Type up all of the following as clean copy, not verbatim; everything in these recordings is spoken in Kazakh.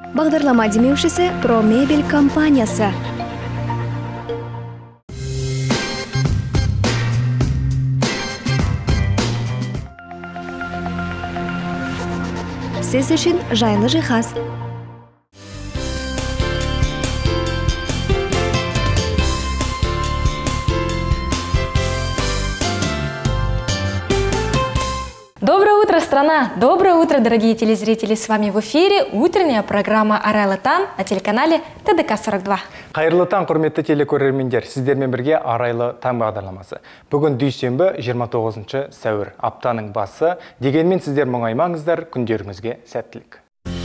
Бағдарлама демеушісі ProMebel компаниясы. Сіз үшін жайлы жиһаз. Доброе утро, страна! Доброе утро, дорогие телезрители! С вами в эфире утренняя программа Арайлы таң на телеканале ТДК-42. Қайырлы таң, құрметті телекөрермендер! Сіздермен бірге Арайлы таң бағдарламасы. Бүгін дүйсенбі 29 сәуір. Аптаның басы. Дегенмен сіздер мұңаймаңыздар, күндеріңізге сәттілік.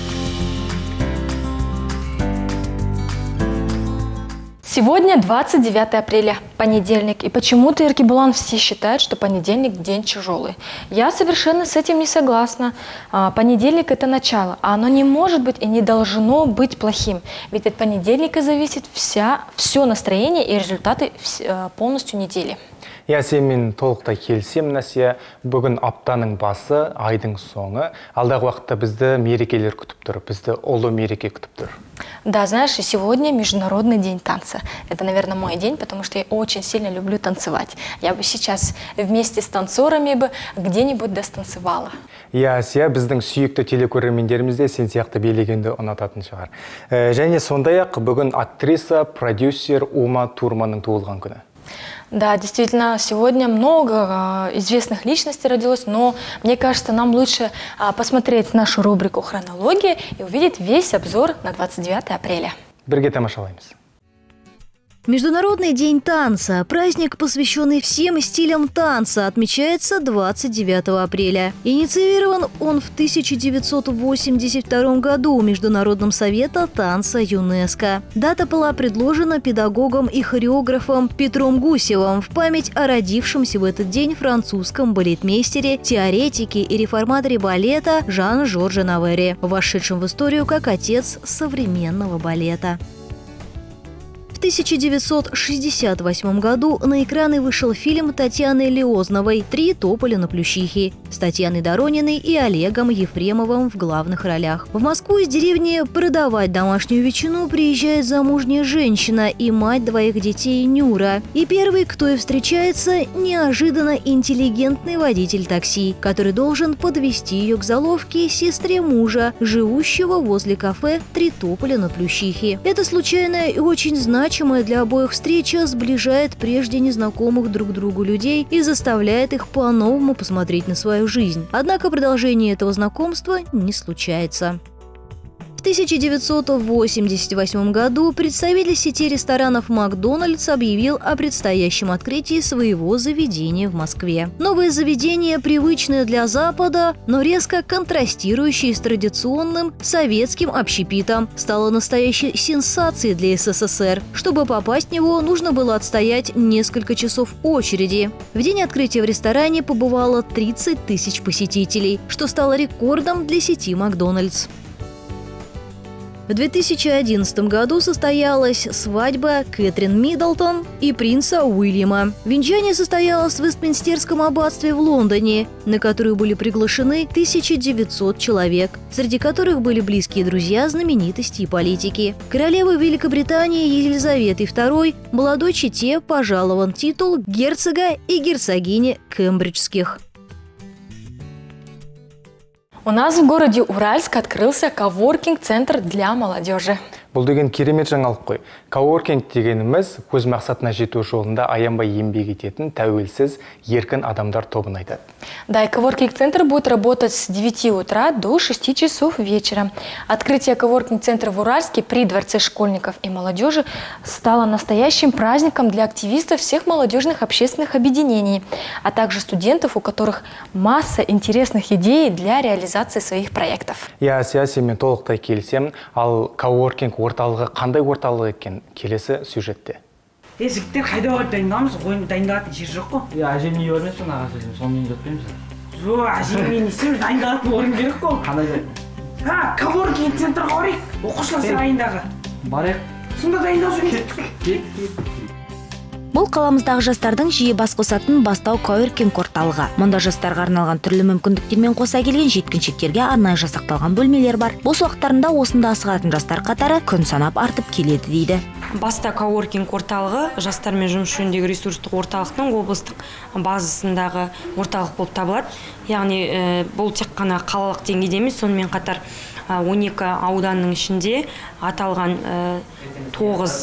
Сегодня 29 апреля, понедельник. И почему-то, Еркебулан, все считают, что понедельник день тяжелый. Я совершенно с этим не согласна. Понедельник – это начало, а оно не может быть и не должно быть плохим. Ведь от понедельника зависит все настроение и результаты полностью недели. Я сенімен толықтай келсем, Насия, бүгін аптаның басы, айдың соңы. Алдағы уақытта бізді мерекелер күтіп тұр, бізді ұлы мереке күтіп тұр. Да, знаешь, и сегодня Международный день танца. Это, наверное, мой день, потому что я очень сильно люблю танцевать. Я бы сейчас вместе с танцорами бы где-нибудь достанцевала. Я Сия, біздің сүйікті телекөрермендерімізде сен сияқты билегенді ұнататын шығар. Және сондай-ақ бүгін актриса, продюсер Ума Турманның туылған күні. Да, действительно, сегодня много известных личностей родилось, но мне кажется, нам лучше посмотреть нашу рубрику «Хронология» и увидеть весь обзор на 29 апреля. Бірге тамашалаймыз. Международный день танца. Праздник, посвященный всем стилям танца, отмечается 29 апреля. Инициирован он в 1982 году Международным советом танца ЮНЕСКО. Дата была предложена педагогом и хореографом Петром Гусевым в память о родившемся в этот день французском балетмейстере, теоретике и реформаторе балета Жан-Жорже Навере, вошедшем в историю как отец современного балета. В 1968 году на экраны вышел фильм Татьяны Лиозновой «Три тополя на Плющихе» с Татьяной Дорониной и Олегом Ефремовым в главных ролях. В Москву из деревни продавать домашнюю ветчину приезжает замужняя женщина и мать двоих детей Нюра. И первый, кто и встречается, неожиданно интеллигентный водитель такси, который должен подвезти ее к заловке сестре мужа, живущего возле кафе «Три тополя на Плющихе». Это случайная и очень значимая для обоих встреча сближает прежде незнакомых друг другу людей и заставляет их по-новому посмотреть на свою жизнь. Однако продолжение этого знакомства не случается. В 1988 году представитель сети ресторанов «Макдональдс» объявил о предстоящем открытии своего заведения в Москве. Новое заведение, привычное для Запада, но резко контрастирующее с традиционным советским общепитом, стало настоящей сенсацией для СССР. Чтобы попасть в него, нужно было отстоять несколько часов очереди. В день открытия в ресторане побывало 30 тысяч посетителей, что стало рекордом для сети «Макдональдс». В 2011 году состоялась свадьба Кэтрин Миддлтон и принца Уильяма. Венчание состоялось в Вестминстерском аббатстве в Лондоне, на которую были приглашены 1900 человек, среди которых были близкие друзья, знаменитости и политики. Королевы Великобритании Елизаветы II молодой чете пожалован титул герцога и герцогини Кембриджских. У нас в городе Уральск открылся коворкинг-центр для молодежи. Бұл деген керемет жаңалық қой. Коворкинг дегеніміз көз мақсатына жету жолында аянбай еңбек ететін тәуелсіз, еркін адамдар тобын айтады. Да, и коворкинг-центр будет работать с 9 утра до 6 часов вечера. Открытие коворкинг-центра в Уральске при Дворце школьников и молодежи стало настоящим праздником для активистов всех молодежных общественных объединений, а также студентов, у которых масса интересных идей для реализации своих проектов. Я саясимен толықтай келсем, ал коворкинг орталығы қандай орталық екен? Келесі сюжетте. Жігіттер қайда барып дайындамыз? Ойын дайындалатын жер жоқ қой. Әжем үй өрмесін, ағасы сонымен жатпаймыз. Жоқ, әжем мен несем дайындалатын орын керек қой. Қандай да? Коворкинг центрға барайық. Оқушылар сарайындағы. Барайық. Сонда дайындалып жүрміз. Бұл қаламыздағы жастардың жиі бас қосатын бастау коворкинг орталығы. Мұнда жастарға арналған түрлі мүмкіндіктермен қоса келген жеткіншектерге арнайы жасақталған бөлмелер бар. Бос уақыттарында осында асығатын жастар қатары күн санап артып келеді дейді. Баста коворкинг орталығы жастармен жұмыс жөніндегі ресурстық орталықтың облыстық базасындағы орталық болып табылады. Яғни бұл тек қана қалалық деңгейде емес, сонымен қатар 12 ауданның ішінде аталған 9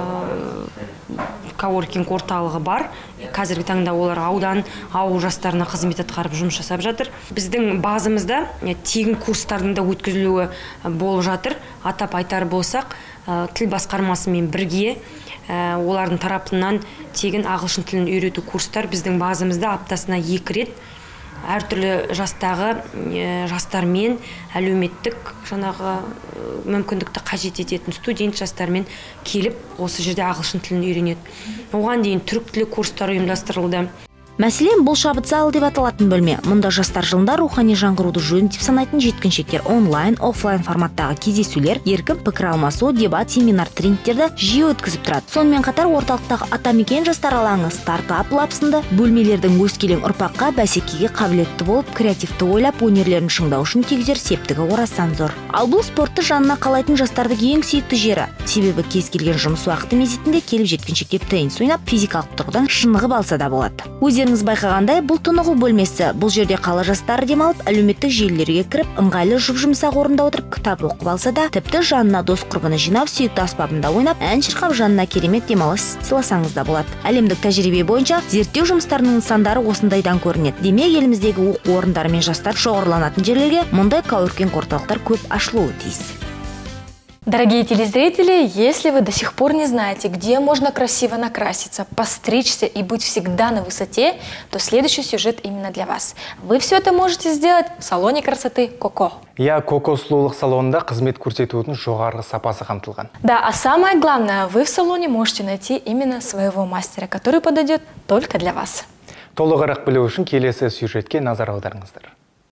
коворкинг орталығы бар. Қазіргі таңда олар аудан, ауыл жастарына қызмет атқарып жұмыс жасап жатыр. Біздің базамызда тегін курстардың да өткізілуі болып жатыр. Атап айтар болсақ, тіл басқармасымен бірге олардың тарапынан тегін ағылшын тілін үйрету курстар біздің базамызда аптасына 2 рет әртүрлі жастағы жастармен әлеуметтік мүмкіндікті қажет ететін студент жастармен келіп осы жерде ағылшын тілін үйренеді. Оған дейін түрік тілі курстары ұйымдастырылды. Мәселен, бұл шабыт залы деп аталатын бөлме. Мұнда жастар жылында рухани жаңғыруды жөн деп санайтын жеткіншектер онлайн, офлайн форматтағы кездесулер, еркін пікір алмасу, дебат, семинар, тренингтерді жиі өткізіп тұрады. Сонымен қатар орталықтағы атамекен жастар алаңы, стартап лаб сынды бөлмелердің өскелең ұрпаққа бәсекеге қабілетті болып, креативті ойлап, өнерлерін шыңдау үшін тигізер септігі орасан зор. Ал бұл спортты жанына қалайтын жастардың ең сүйікті жері. Себебі кез келген жұмыс уақыты мезетінде келіп жеткіншектер теннис ойнап, физикалық тұрғыдан шынығып алса да болады. Өздеріңіз байқағандай, бұл тынығу бөлмесі. Бұл жерде қала жастары демалып, әлеуметтік желілерге кіріп, ыңғайлы жұп-жұмсақ орында отырып, кітап оқып алса да, тіпті жанына дос құрбыны жинап, сүйікті аспабында ойнап, ән шырқап, жанына керемет демалыс сыйласаңыз да болады. Әлемдік тәжірибе бойынша зерттеу жұмыстарының нысандары осындайдан көрінеді. Демек, еліміздегі оқу орындары мен жастар шоғырланатын жерлерге мұндай коворкинг орталықтар көп ашылуы тиіс. Дорогие телезрители, если вы до сих пор не знаете, где можно красиво накраситься, постричься и быть всегда на высоте, то следующий сюжет именно для вас. Вы все это можете сделать в салоне красоты Коко. Коко сұлулық салонында қызмет көрсетудің жоғарғы сапасы қамтылған. Да, а самое главное, вы в салоне можете найти именно своего мастера, который подойдет только для вас. Толығырақ білу үшін келесі сюжетке назар аударыңыздар.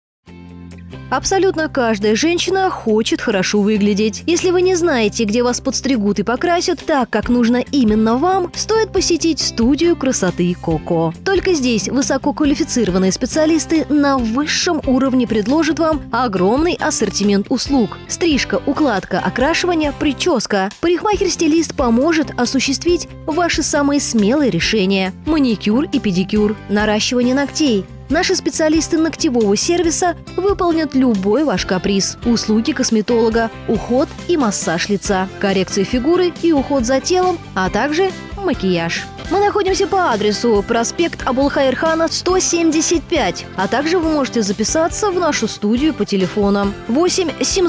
Абсолютно каждая женщина хочет хорошо выглядеть. Если вы не знаете, где вас подстригут и покрасят так, как нужно именно вам, стоит посетить студию красоты Коко. Только здесь высококвалифицированные специалисты на высшем уровне предложат вам огромный ассортимент услуг. Стрижка, укладка, окрашивание, прическа. Парикмахер-стилист поможет осуществить ваши самые смелые решения. Маникюр и педикюр, наращивание ногтей. Наши специалисты ногтевого сервиса выполнят любой ваш каприз. Услуги косметолога, уход и массаж лица, коррекция фигуры и уход за телом, а также макияж. Мы находимся по адресу проспект Абулхайр-хана 175, а также вы можете записаться в нашу студию по телефонам 8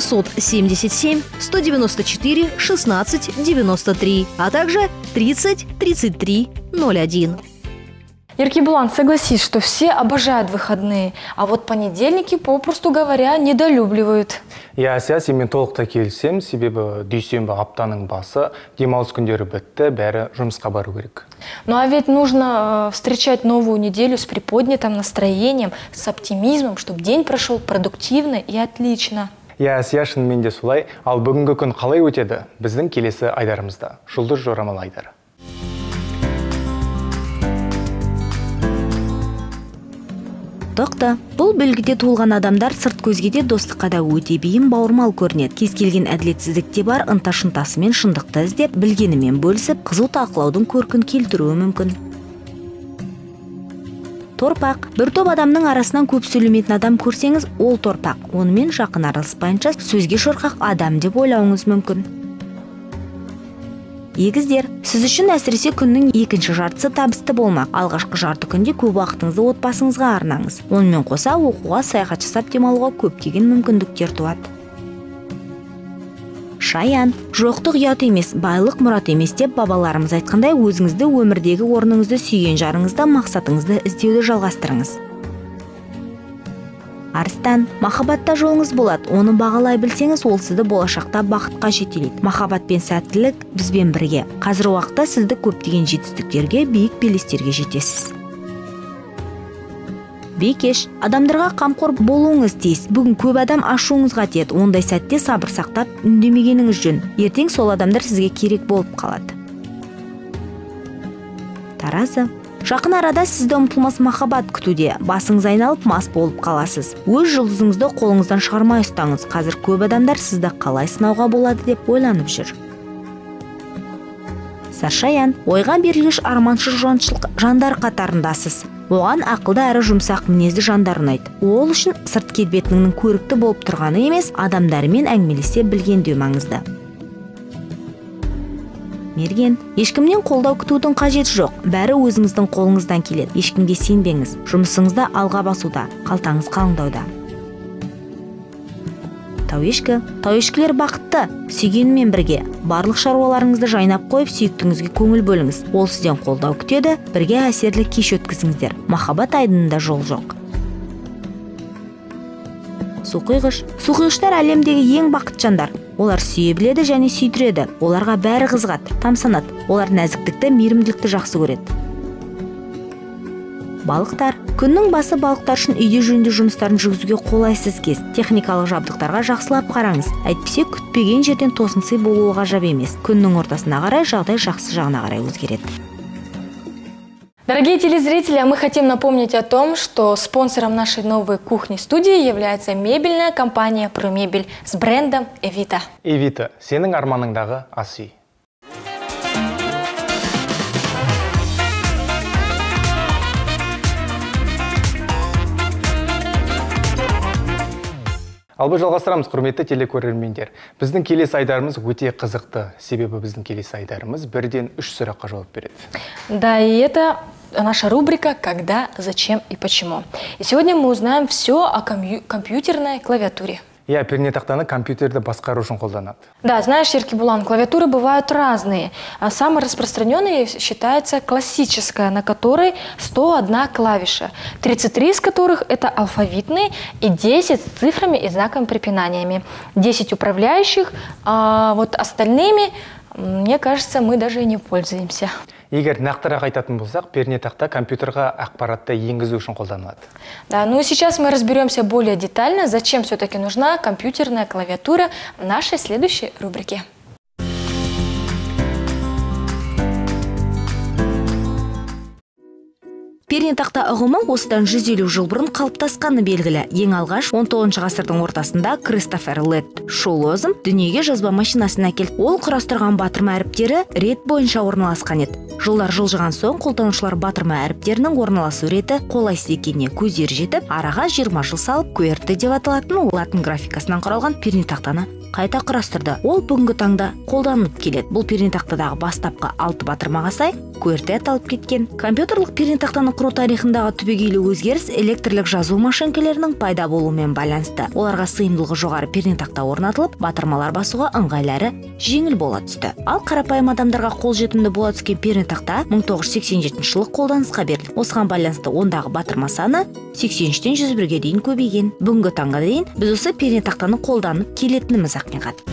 777 194 16 93, а также 30 33 01. Еркебулан, согласись, что все обожают выходные, а вот понедельники, попросту говоря, недолюбливают. Саяси мен толықтай келісем, себебі дүйсенбі аптаның басы, демалыс күндері бітті, бәрі жұмысқа бару керек. Ну а ведь нужно встречать новую неделю с приподнятым настроением, с оптимизмом, чтобы день прошел продуктивно и отлично. Шынымен де солай, ал бүгінгі күн қалай өтеді? Біздің келесі айдарымызда. Жұлдыз жорамал айдары. Тоқта. Бұл белгіде туылған адамдар сырт көзге де достыққа да өте бейім бауырмал көрінеді. Кез келген әділетсіздікте бар ынта-шынтасымен шындықты іздеп, білгенімен бөлісіп, қызу талқылаудың көркін келтіруі мүмкін. Торпақ. Бір топ адамның арасынан көп сөйлемейтін адам көрсеңіз, ол торпақ. Онымен жақын араласпайынша сөзге шорқақ адам деп ойлауыңыз мүмкін. Егіздер, сіз үшін әсіресе күннің екінші жартысы табысты болмақ. Алғашқы жарты күнде көп уақытыңызды отбасыңызға арнаңыз. Онымен қоса оқуға, саяхат жасап демалуға көптеген мүмкіндіктер туады. Шаян. Жоқтық ұят емес, байлық мұрат емес деп бабаларымыз айтқандай, өзіңізді, өмірдегі орныңызды, сүйген жарыңызды, мақсатыңызды іздеуді жалғастырыңыз. Арыстан. Махаббатта жолыңыз болады. Оны бағалай білсеңіз, ол сізді болашақта бақытқа жетелейді. Махаббат пен сәттілік бізбен бірге. Қазір уақытта сізді көптеген жетістіктерге, биік белестерге жетесіз. Бекеш. Адамдарға қамқор болуыңыз тиіс. Бүгін көп адам ашуыңызға тиеді. Ондай сәтте сабыр сақтап, үндемегеніңіз жөн. Ертең сол адамдар сізге керек болып қалады. Таразы. Жақын арада сізді ұмытылмас махаббат күтуде. Басыңыз айналып мас болып қаласыз. Өз жұлдызыңызды қолыңыздан шығармай ұстаңыз. Қазір көп адамдар сізді қалай сынауға болады деп ойланып жүр. Саршаян, ойға берілгіш арманшыл жандар қатарындасыз. Оған ақылды әрі жұмсақ мінезді жандар ұнайды. Ол үшін сырт келбетінің көрікті болып тұрғаны емес, адамдармен әңгімелесе білгендеу маңызды. Мерген, ешкімнен қолдау күтудің қажеті жоқ. Бәрі өзіңіздің қолыңыздан келеді. Ешкімге сенбеңіз. Жұмысыңызда алға басуда, қалтаңыз қалыңдауда. Тауешкі. Тауешкілер бақытты, сүйгенімен бірге. Барлық шаруаларыңызды жайнап қойып, сүйіктіңізге көңіл бөліңіз. Ол сізден қолдау күтеді, бірге әсерлі кеш өткізіңіздер. Махаббат айдынында жол жоқ. Суқиғыш. Суқиғыштар әлемдегі ең бақытты жандар. Олар сүйе біледі және сүйдіреді. Оларға бәрі қызығады, тамсанады. Олар нәзіктікті, мейірімділікті жақсы көреді. Балықтар. Күннің басы балықтар үшін үйде жөнді жұмыстарын жүргізуге қолайсыз кез. Техникалық жабдықтарға жақсылап қараңыз. Әйтпесе күтпеген жерден тосынсый болуы ғажап емес. Күннің ортасына қарай жағдай жақсы жағына қарай өзгереді. Дорогие телезрители, мы хотим напомнить о том, что спонсором нашей новой кухни-студии является мебельная компания «Промебель» с брендом «Эвита». «Эвита» – сенің арманыңдағы ас үй. Албы жалғастырамыз, құрметті телекөрермендер. Біздің келесі айдарымыз өте қызықты. Себебі біздің келесі айдарымыз бірден 3 сұраққа жауап береді. Да, и это наша рубрика «Когда, зачем и почему». И сегодня мы узнаем все о компьютерной клавиатуре. Я пернетақтаны компьютерді басқару үшін қолданады. Да, знаешь, Еркебулан, клавиатуры бывают разные. Самой распространенной считается классическая, на которой 101 клавиша, 33 из которых это алфавитные и 10 с цифрами и знаками препинаниями. 10 управляющих, а вот остальными, мне кажется, мы даже и не пользуемся. Егер нақтырақ айтатын болсақ, пернетақта компьютерға ақпаратты енгізу үшін қолданылады. Да, ну и сейчас мы разберемся более детально, зачем все-таки нужна компьютерная клавиатура в нашей следующей рубрике. Пернетақта ұғымы осыдан 150 жыл бұрын қалыптасқаны белгілі. Ең алғаш 19 ғасырдың ортасында Кристофер Лед Шолозм дүниеге жазба машинасын әкелді. Ол құрастырған батырма әріптері рет бойынша орналасқан еді. Жылдар жылжыған соң қолданушылар батырма әріптерінің орналасу реті қолайсыз екеніне көздері жетіп, араға 20 жыл салып QWERTY деп аталатын латын графикасынан құралған пернетақтаны қайта құрастырды. Ол бүгінгі таңда қолданылып келеді. Бұл пернетақтадағы бастапқы 6 батырмаға сай QWERTY аталып кеткен. Компьютерлік пернетақтаны құру тарихындағы түбегейлі өзгеріс электрлік жазу машинкаларының пайда болуымен байланысты. Оларға сыйымдылығы жоғары пернетақта орнатылып, батырмалар басуға ыңғайлары жеңіл бола түсті. Ал қарапайым адамдарға қолжетімді бола түскен пернетақта 1987 жылы қолданысқа берілді. Осыған байланысты ондағы батырма саны 83-тен 101-ге дейін көбейген. Бүгінгі таңға дейін біз осы пернетақтаны қолданып келетініміз ақиқат.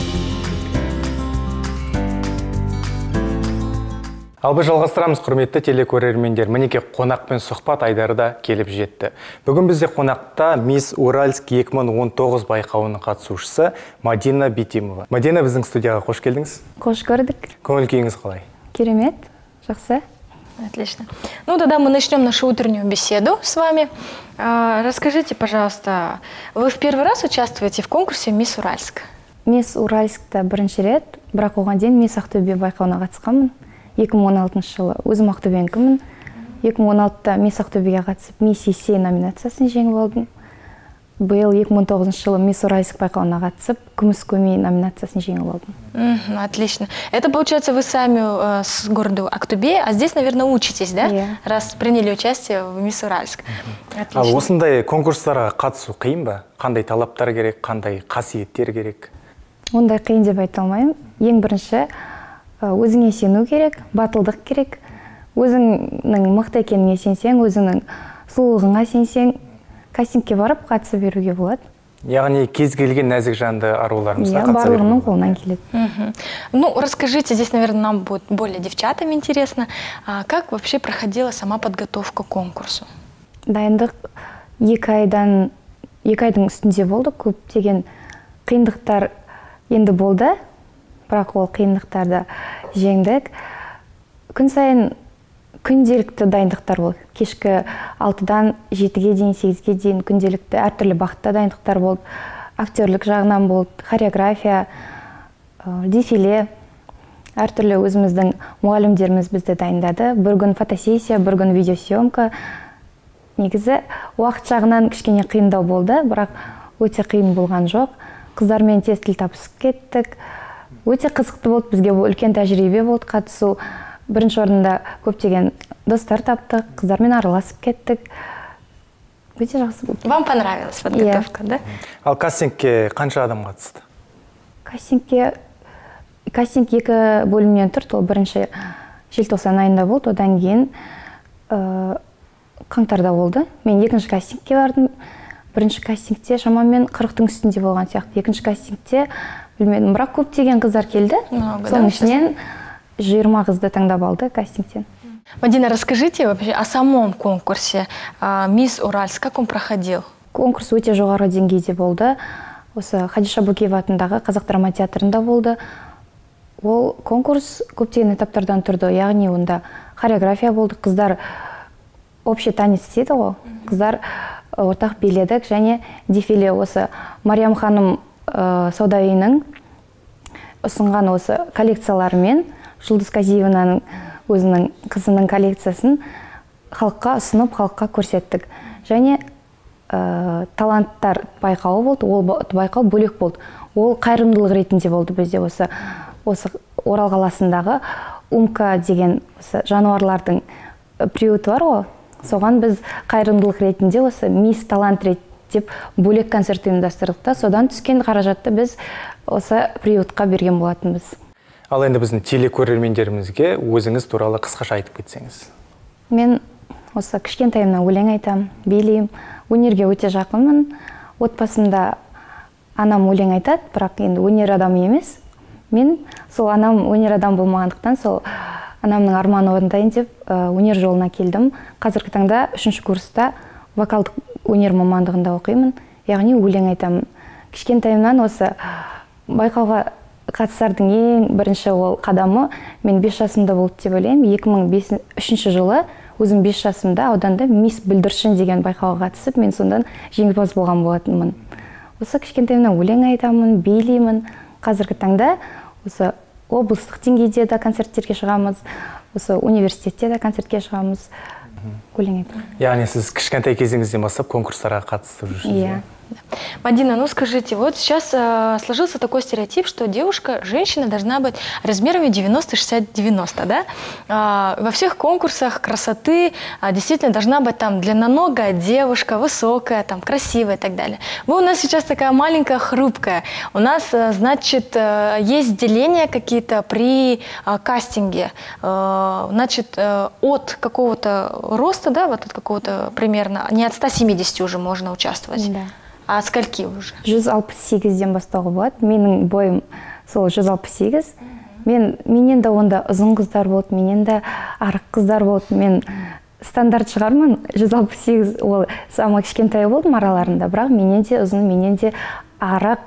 Албы жалғастырамыз, құрметті телекөрермендер. Мінеке қонақпен сұхбат айдары да келіп жетті. Бүгін бізде қонақта Мисс Уральск 2019 байқауының қатысушысы Мадина Битимова. Мадина, біздің студияға қош келдіңіз. Қош көрдік. Көңіл күйіңіз қалай? Керемет, жақсы. Отлично. Ну, тогда мы начнем нашу утреннюю беседу с вами. Расскажите, пожалуйста, вы в первый раз участвуете в конкурсе «Мисс Уральск»? Мисс Уральскта бірінші рет, бірақ оған дейін Мисс Ақтөбе байқауына қатысқанмын. 2016 жылы өзім ақтөбенікімін. 2016-та Мисс Ақтөбеге қатысып, Мисс Есей номинациясын жеңіп алдым. Биыл 2019 жылы Мисс Уральск байқауына қатысып, күміс көмей номинациясын жеңіп алдым. Отлично. Это, получается, вы сами с города Актобе, а здесь, наверное, учитесь, да? Yeah. Раз приняли участие в Мисс Уральск. Ал осындай конкурстарға қатысу қиын ба? Қандай талаптар керек, қандай қасиеттер керек? Ондай қиын деп айта алмаймын. Ең бірінші, өзіңе сену керек, батылдық керек. Өзіңнің мықты екеніңе сенсең, өзіңнің сұлулығыңа сенсең, кастингке барып қатысып беруге болады. Яғни кез келген нәзік жанды аруларымызға қатыса беруге. Барлығының қолынан келеді. Ну, расскажите, здесь, наверное, нам будет более девчатам интересно, как вообще проходила сама подготовка к конкурсу? Дайындық 2 айдың үстінде болды, көптеген қиындықтар енді болды. Бірақ ол қиындықтарды жеңдік. Күн сайын күнделікті дайындықтар болды. Кешкі 6-дан 7-ге дейін, 8-ге дейін күнделікті әртүрлі бағытта дайындықтар болды. Актерлік жағынан болды, хореография, дефиле, әртүрлі өзіміздің мұғалімдеріміз бізді дайындады. Бір күн фотосессия, бір күн видеосъемка. Негізі уақыт жағынан кішкене қиындау болды, бірақ өте қиын болған жоқ. Қыздармен тез тіл табысып кеттік. Өте қызықты болды, бізге үлкен тәжірибе болды қатысу. Бірінші орында көптеген достар таптық, қыздармен араласып кеттік. Өте жақсы болды. Вам понравилась подготовка, да? Ал кастингке қанша адам қатысты? Кастинг 2 бөлімнен тұрды. Ол бірінші желтоқсан айында болды, одан кейін қаңтарда болды. Мен екінші кастингке бардым. Бірінші кастингте шамамен 40-тың үстінде болған сияқты. Екінші кастингте білмедім, бірақ көптеген қыздар келді. Соның ішінен 20 қызды таңдап алды кастингтен. Мадина, расскажите вообще о самом конкурсе «Мисс Уральск», как он проходил? Конкурс өте жоғары деңгейде болды. Осы Хадиша Бөкеева атындағы Қазақ драма театрында болды. Ол конкурс көптеген этаптардан тұрды. Яғни онда хореография болды, қыздар общий танец дейді ғой. Қыздар ортақ биледік және дефиле. Осы Мариям ханым сауда үйінің ұсынған осы коллекцияларымен Жұлдыз Казиеваның өзінің қызының коллекциясын халыққа ұсынып, халыққа көрсеттік. Және таланттар байқауы болды. Ол байқау бөлек болды. Ол қайырымдылық ретінде болды бізде. Осы Орал қаласындағы Умка деген жануарлардың приюты бар ғой. Соған біз қайырымдылық ретінде осы мисс талант деп бөлек концерт ұйымдастырдық. Содан түскен қаражатты біз осы приютқа берген болатынбыз. Ал енді біздің телекөрермендерімізге өзіңіз туралы қысқаша айтып кетсеңіз. Мен осы кішкентайымнан өлең айтам, билеймін, өнерге өте жақынмын. Отбасымда анам өлең айтады, бірақ енді өнер адамы емес. Мен сол анам өнер адам болмағандықтан, сол анамның арманы орындайын деп өнер жолына келдім. Қазіргі таңда 3-ші курста вокалдық өнер мамандығында оқимын, яғни өлең айтамын. Кішкентайымнан осы байқауға қатысардың ең бірінші ол қадамы мен 5 жасымда болды деп ойлаймын. 2003 жылы өзім 5 жасымда ауданда мисс бүлдіршін деген байқауға қатысып, мен сондан жеңімпаз болған болатынмын. Осы кішкентайымнан өлең айтамын, билеймін. Қазіргі таңда осы облыстық деңгейде де концерттерге шығамыз, осы университетте де концертке шығамыз. Өлең айтамын. Яғни сіз кішкентай кезіңізден бастап конкурстарға қатысып жүрсіз. Мадина, ну скажите, вот сейчас сложился такой стереотип, что девушка, женщина должна быть размерами 90-60-90, да? Во всех конкурсах красоты действительно должна быть там длинноногая девушка, высокая, там красивая и так далее. Вы у нас сейчас такая маленькая, хрупкая. У нас, значит, есть деления какие-то при кастинге. Значит, от какого-то роста, да, вот от какого-то примерно, не от 170 уже можно участвовать. Да. А скольки уже? 168-ден бастауға болады. Менің бойым сол 168. Менен де онда ұзын қыздар болды, менен де арық қыздар болды. Мен стандарт шығармын, 168 ол самый кішкентай болдым араларында, бірақ менен де ұзын, менен де арық,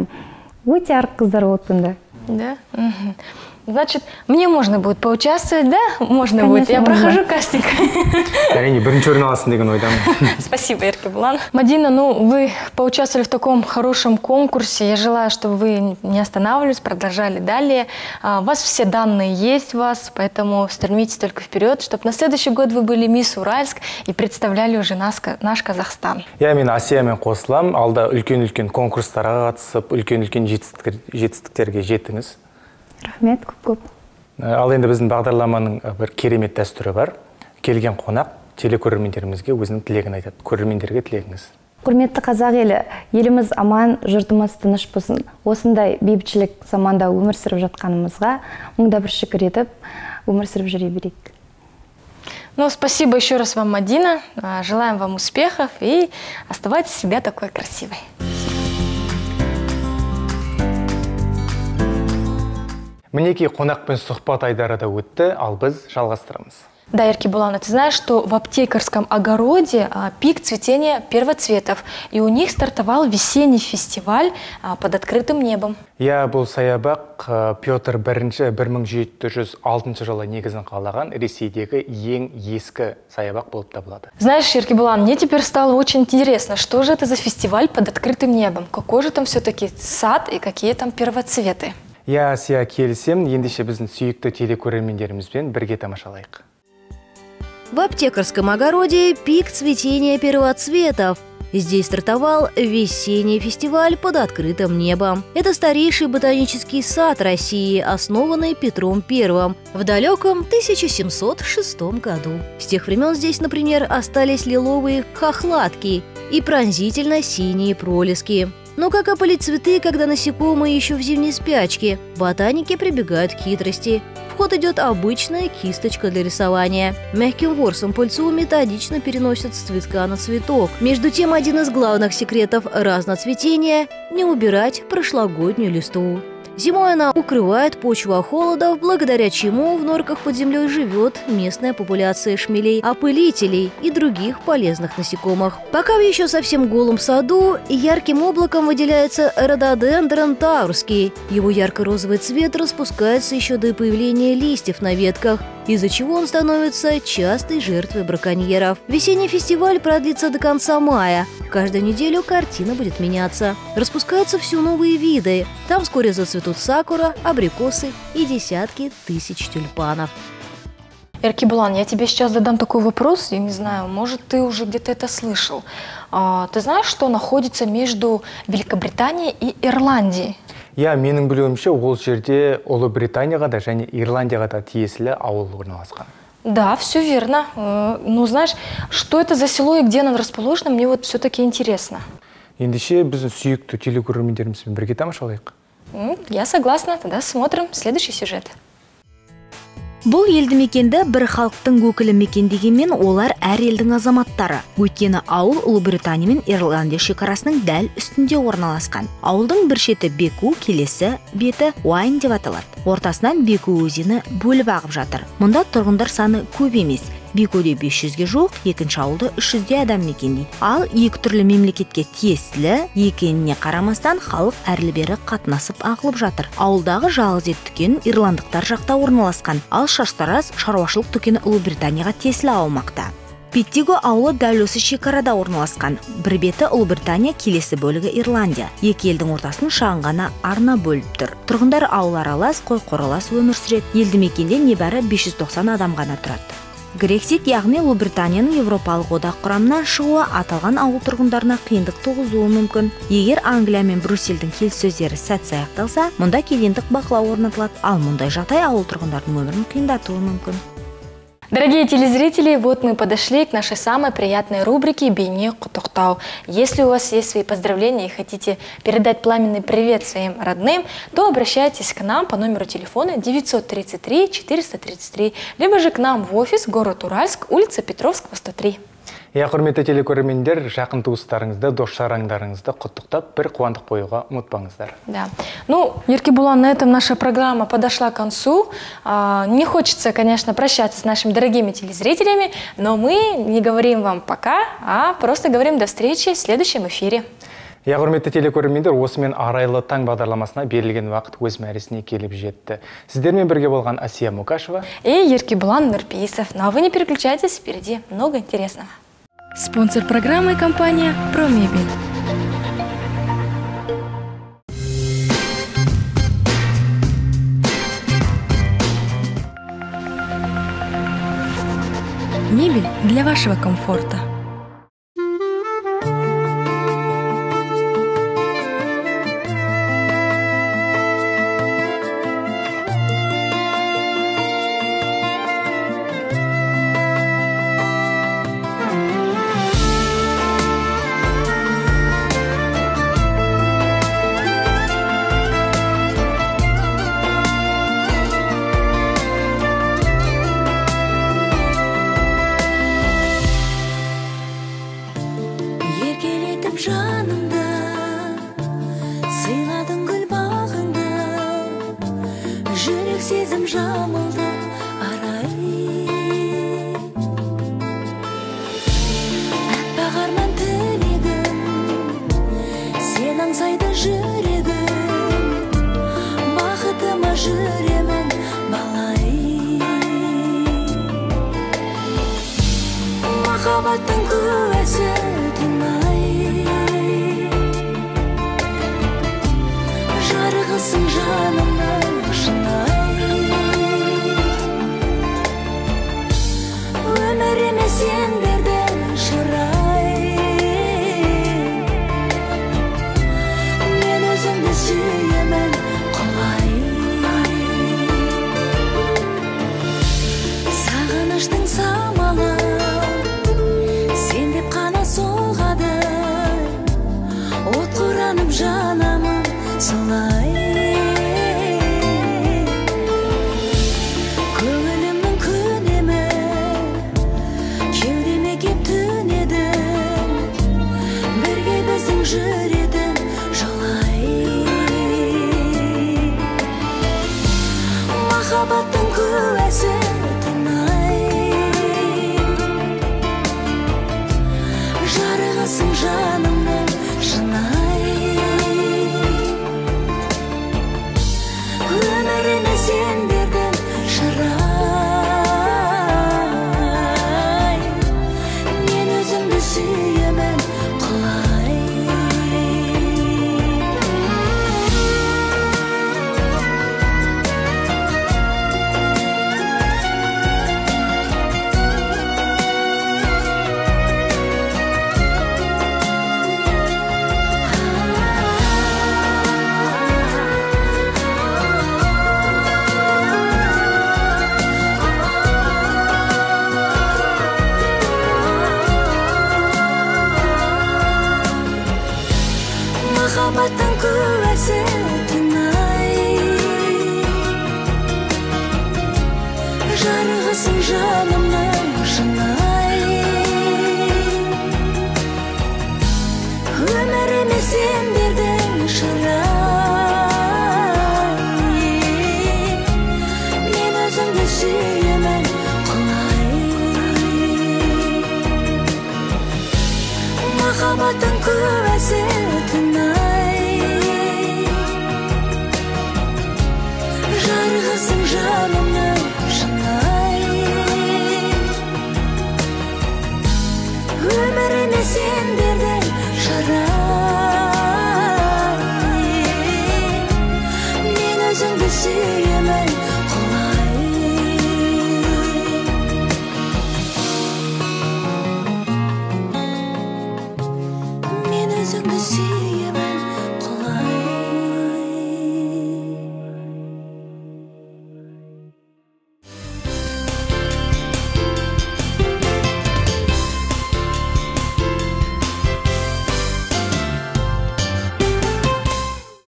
өте арық қыздар болды бұнда. Да? Значит, мне можно будет поучаствовать, да? Можно Конечно, будет. Я можно. прохожу кастинг. Әрине, бірінші орын аласың деген ойдамын. Спасибо, Еркебулан. Мадина, ну вы поучаствовали в таком хорошем конкурсе. Я желаю, чтобы вы не останавливались, продолжали далее. У вас все данные есть у вас, поэтому стремитесь только вперед, чтобы на следующий год вы были мисс Уральск и представляли уже наш Казахстан. Я мен Асиямен қосылам. Алда үлкен-үлкен конкурстарға қатысып, үлкен-үлкен жетістіктерге жетіңіз. Рахмет, көп-көп. Ал енді біздің бағдарламаның бір керемет дәстүрі бар. Келген қонақ телекөрермендерімізге өзінің тілегін айтады. Көрермендерге тілегіңіз. Құрметті қазақ елі, еліміз аман, жұртымыз тыныш болсын. Осындай бейбітшілік заманда өмір сүріп жатқанымызға мыңда бір шүкір етіп, өмір сүріп жүре берейік. Ну, спасибо еще раз вам, Мадина. Желаем вам успехов и оставайтесь себя такой красивой. Мінекей қонақпен сұхбат айдары да өтті, ал біз жалғастырамыз. Да, Еркебулан, ты знаешь, что в аптекарском огороде пик цветения первоцветов, и у них стартовал весенний фестиваль под открытым небом. Я бұл саябақ Петр I 1706 жылы негізін қалаған Ресейдегі ең ескі саябақ болып табылады. Знаешь, Еркебулан, мне теперь стало очень интересно, что же это за фестиваль под открытым небом? Какой же там все-таки сад и какие там первоцветы? Я сия келісем, ендеше біздің сүйікті телекөрермендерімізбен бірге тамашалайық. В аптекарском огороде пик цветения первоцветов. Здесь стартовал весенний фестиваль под открытым небом. Это старейший ботанический сад России, основанный Петром I в далеком 1706 году. С тех времен здесь, например, остались лиловые хохлатки и пронзительно-синие пролески. Но как опылить цветы, когда насекомые еще в зимней спячке? Ботаники прибегают к хитрости. В ход идет обычная кисточка для рисования. Мягким ворсом пыльцу методично переносят с цветка на цветок. Между тем, один из главных секретов разноцветения – не убирать прошлогоднюю листву. Зимой она укрывает почву от холода, благодаря чему в норках под землей живет местная популяция шмелей, опылителей и других полезных насекомых. Пока в еще совсем голом саду ярким облаком выделяется рододендрон таурский. Его ярко-розовый цвет распускается еще до появления листьев на ветках, из-за чего он становится частой жертвой браконьеров. Весенний фестиваль продлится до конца мая. Каждую неделю картина будет меняться. Распускаются все новые виды. Там вскоре зацветут сакура, абрикосы и десятки тысяч тюльпанов. Еркебулан, я тебе сейчас задам такой вопрос, я не знаю, может, ты уже где-то это слышал. Ты знаешь, что находится между Великобританией и Ирландией? Я менің білуімше, ол жерде Ұлыбританияға да және Ирландияға да тиесілі ауыл орналасқан. Да, все верно. Ну, знаешь, что это за село и где оно расположено, мне вот все-таки интересно. Ендеше біздің сүйікті телекөрермендерімізбен бірге тамашалайық. Я согласна, тогда смотрим следующий сюжет. Бұл елді мекенді бір халықтың өкілі мекендегенмен олар әр елдің азаматтары. Өйткені ауыл Ұлыбритания мен Ирландия шекарасының дәл үстінде орналасқан. Ауылдың бір шеті Беку, келесі беті Уайн деп аталады. Ортасынан Беку өзені бөліп ағып жатыр. Мұнда тұрғындар саны көп емес. Бекуде 500-ге жоқ, екінші ауылды 300-де адам мекендейді. Ал екі түрлі мемлекетке тиесілі екеніне қарамастан халық әрлі-бері қатынасып ағылып жатыр. Ауылдағы жалғыз ет дүкен ирландықтар жақта орналасқан, ал шаштараз шаруашылық дүкені Ұлыбританияға тиесілі аумақта. Петтиго ауылы дәл осы шекарада орналасқан. Бір беті Ұлыбритания, келесі бөлігі Ирландия. Екі елдің ортасын шағын ғана арна бөліп тұр. Тұрғындар ауыл аралас, қой қоралас өмір сүреді. Елді мекенде небәрі 590 адам ғана тұрады. Грексит, яғни Ұлыбританияның Европалық одақ құрамынан шығуы аталған ауыл тұрғындарына қиындық туғызуы мүмкін. Егер Англия мен Брюссельдің келіссөздері сәтсіз аяқталса, мұнда кедендік бақылау орнатылады, ал мұндай жағдай ауыл тұрғындардың өмірін қиындатуы мүмкін. Дорогие телезрители, вот мы подошли к нашей самой приятной рубрике «Бейне Кутуктау». Если у вас есть свои поздравления и хотите передать пламенный привет своим родным, то обращайтесь к нам по номеру телефона 933 433, либо же к нам в офис, город Уральск, улица Петровского, 103. Я құрметті телекөрермендер, жақын туыстарыңызды, дос-жарандарыңызды құттықтап, бір қуандық қоюға ұмытпаңыздар. Да. Ну, Еркебулан, на этом наша программа подошла к концу. Не хочется, конечно, прощаться с нашими дорогими телезрителями, но мы не говорим вам пока, а просто говорим до встречи в следующем эфире. Я құрметті телекөрермендер, осымен арайлы таң бағдарламасына берілген уақыт өз мәресіне келіп жетті. Сіздермен бірге болған Асия Мукашева и Еркебулан Нурпейсов. Но вы не переключайтесь, впереди много интересного. Спонсор программы – компания «Промебель». Мебель для вашего комфорта. Жанымда, сыйладың гүл бағыңда, жүрек сезім жамылды, арай. Еркелетіп жанымда, сыйладың гүл бағыңда, жүрек сезім жамылды, арай. Еркелетіп жанымда, сыйладың гүл бағыңда, жүрек сезім жамылды, арай. Еркелетіп жанымда, сыйладың гүл бағыңда, жүрек сезім жамылды, арай. жүремін балай. Махаббаттың куәсі тынай, жарығысың жанымның шынай. Өміріме сен бердің шырай, мен өзімді сүйемін құлай. Сағыныштың самалы сен деп қана соғады, от құранып жанамын солай. Көңілімнің күнемі кеудеме кеп түнедің, бірге біздің жүретін жолай. Махаббаттың куәсі тынай, жарығысың жанымның шынай. Өміріме сен бердің шырай, мен өзімді сүйемін құлай. Махаббаттың куәсі тынай, жарығысың жаным